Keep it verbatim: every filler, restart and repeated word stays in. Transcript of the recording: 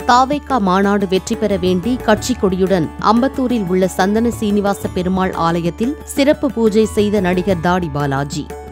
தாவேகா மாநாடு வெற்றி பெற வேண்டி கட்சி கொடியுடன் அம்பத்தூரில் உள்ள சந்தன சீனிவாச பெருமாள் ஆலயத்தில் சிறப்பு பூஜை செய்த நடிகர் தாடி பாலாஜி.